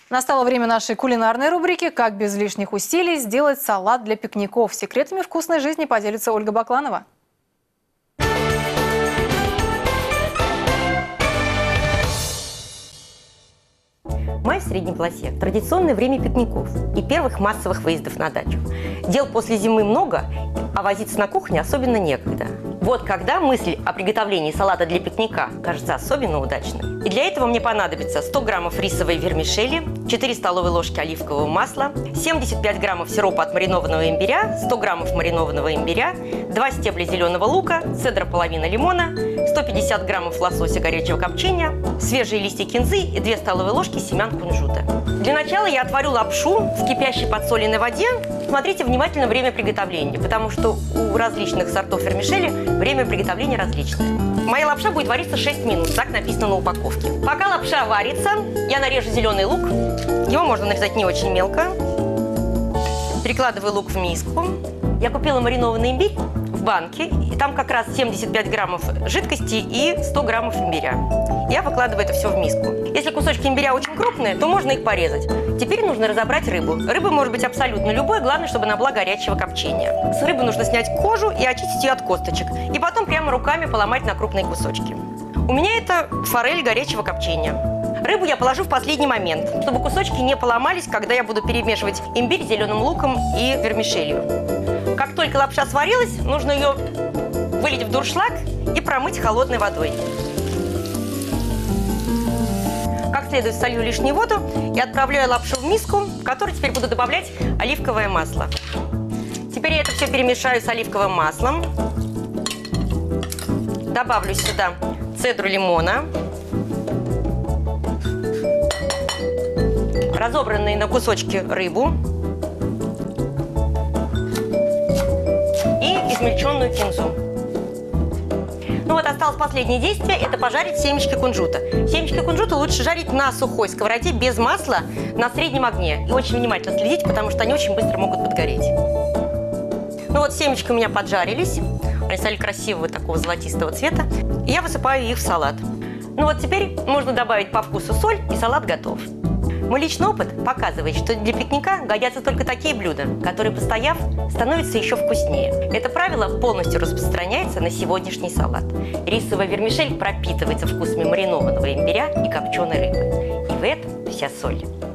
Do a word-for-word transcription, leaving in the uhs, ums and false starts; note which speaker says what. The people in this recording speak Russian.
Speaker 1: Настало время нашей кулинарной рубрики «Как без лишних усилий сделать салат для пикников». Секретами вкусной жизни поделится Ольга Бакланова.
Speaker 2: Май в средней полосе – традиционное время пикников и первых массовых выездов на дачу. Дел после зимы много, а возиться на кухне особенно некогда. Вот когда мысль о приготовлении салата для пикника кажется особенно удачной. И для этого мне понадобится сто граммов рисовой вермишели, четыре столовые ложки оливкового масла, семьдесят пять граммов сиропа от маринованного имбиря, сто граммов маринованного имбиря, два стебля зеленого лука, цедра половина лимона, сто пятьдесят граммов лосося горячего копчения, свежие листья кинзы и две столовые ложки семян кунжута. Для начала я отварю лапшу в кипящей подсоленной воде. Смотрите внимательно время приготовления, потому что у различных сортов вермишели время приготовления различное. Моя лапша будет вариться шесть минут, так написано на упаковке. Пока лапша варится, я нарежу зеленый лук. Его можно нарезать не очень мелко. Перекладываю лук в миску. Я купила маринованный имбирь в банке, и там как раз семьдесят пять граммов жидкости и сто граммов имбиря. Я выкладываю это все в миску. Если кусочки имбиря очень крупные, то можно их порезать. Теперь нужно разобрать рыбу. Рыба может быть абсолютно любой, главное, чтобы она была горячего копчения. С рыбы нужно снять кожу и очистить ее от косточек. И потом прямо руками поломать на крупные кусочки. У меня это форель горячего копчения. Рыбу я положу в последний момент, чтобы кусочки не поломались, когда я буду перемешивать имбирь с зеленым луком и вермишелью. Как только лапша сварилась, нужно ее вылить в дуршлаг и промыть холодной водой. Как следует солью лишнюю воду и отправляю лапшу в миску, в которую теперь буду добавлять оливковое масло. Теперь я это все перемешаю с оливковым маслом. Добавлю сюда цедру лимона, разобранную на кусочки рыбу и измельченную кинзу. Ну вот осталось последнее действие – это пожарить семечки кунжута. Семечки кунжута лучше жарить на сухой сковороде без масла на среднем огне. И очень внимательно следить, потому что они очень быстро могут подгореть. Ну вот семечки у меня поджарились. Они стали красивого такого золотистого цвета. И я высыпаю их в салат. Ну вот теперь можно добавить по вкусу соль, и салат готов. Мой личный опыт показывает, что для пикника годятся только такие блюда, которые, постояв, становятся еще вкуснее. Это правило полностью распространяется на сегодняшний салат. Рисовая вермишель пропитывается вкусами маринованного имбиря и копченой рыбы. И в этом вся соль.